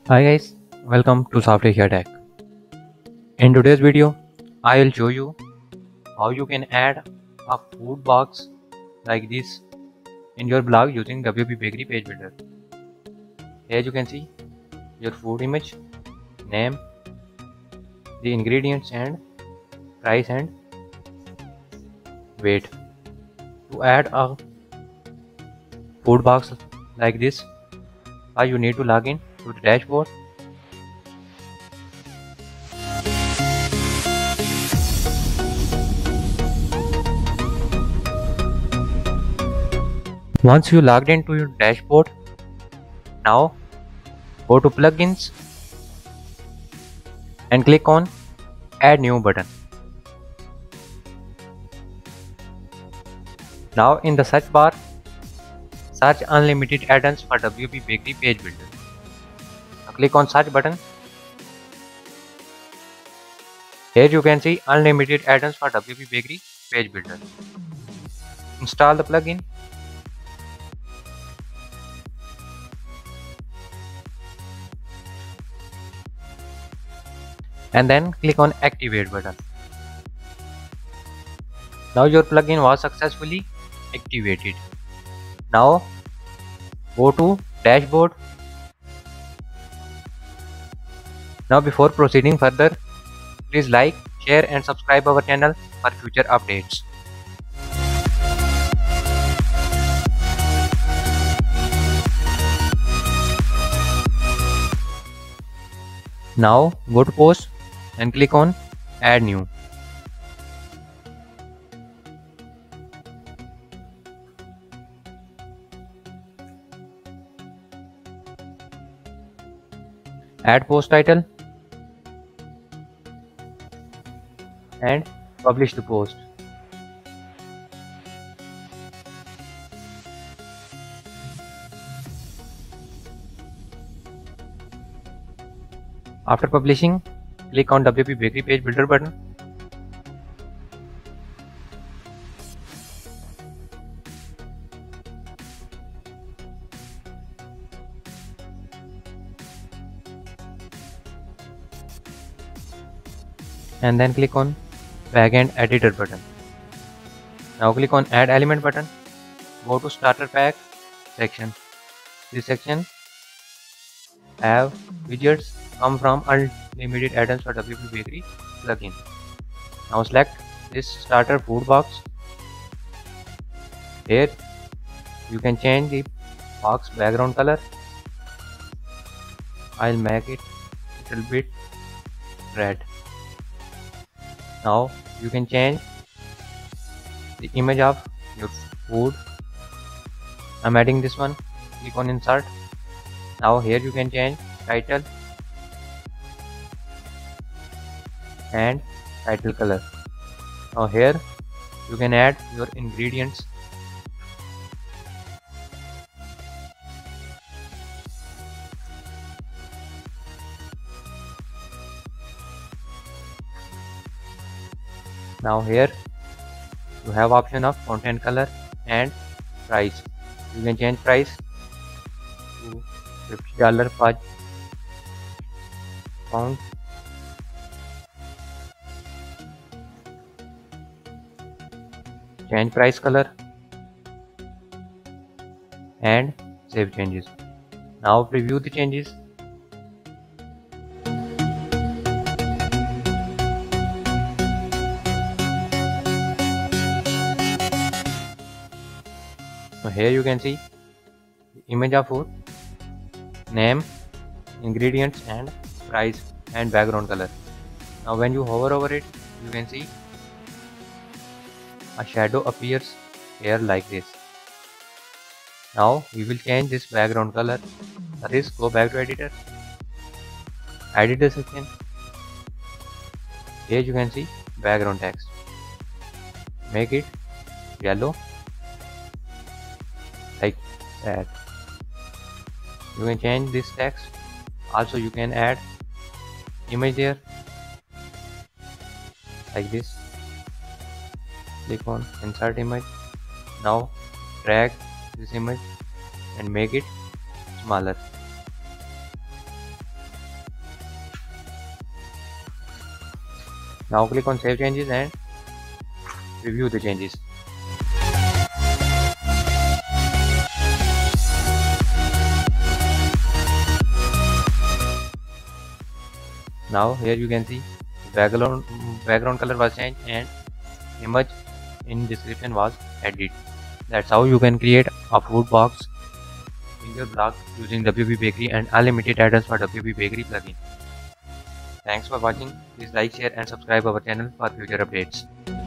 Hi guys, welcome to Soft Asia Tech. In today's video, I will show you how you can add a food box like this in your blog using WP Bakery Page Builder. Here you can see your food image, name, the ingredients and price and weight. To add a food box like this, you need to log in to the dashboard. Once you logged into your dashboard, now go to plugins and click on add new button. Now in the search bar, search unlimited add-ons for WP Bakery Page Builder. Now click on search button. Here you can see unlimited add-ons for WP Bakery Page Builder. Install the plugin. And then click on activate button. Now your plugin was successfully activated. Now go to dashboard. Now before proceeding further, please like, share and subscribe our channel for future updates. Now go to post and click on add new. Add post title and publish the post. After publishing, click on WP Bakery Page Builder button. And then click on backend editor button. Now click on add element button. Go to starter pack section. This section have widgets come from unlimited add-ons for WP Bakery plugin. Now select this starter food box. Here you can change the box background color. I'll make it a little bit red. Now you can change the image of your food. I'm adding this one. Click on insert. Now here you can change title and title color. Now here you can add your ingredients. Now here you have option of content color and price. You can change price to $50 per pound. Change price color and save changes. Now preview the changes. So here you can see the image of food, name, ingredients and price and background color. Now when you hover over it, you can see a shadow appears here like this. Now we will change this background color. That is, go back to editor, editor section. Here you can see background text. Make it yellow like that. You can change this text. Also you can add image there like this. Click on insert image. Now drag this image and make it smaller. Now click on save changes and review the changes. Now here you can see background color was changed and image in description was added. That's how you can create a food box in your blog using WP Bakery and unlimited add-ons for WP Bakery plugin. Thanks for watching. Please like, share and subscribe our channel for future updates.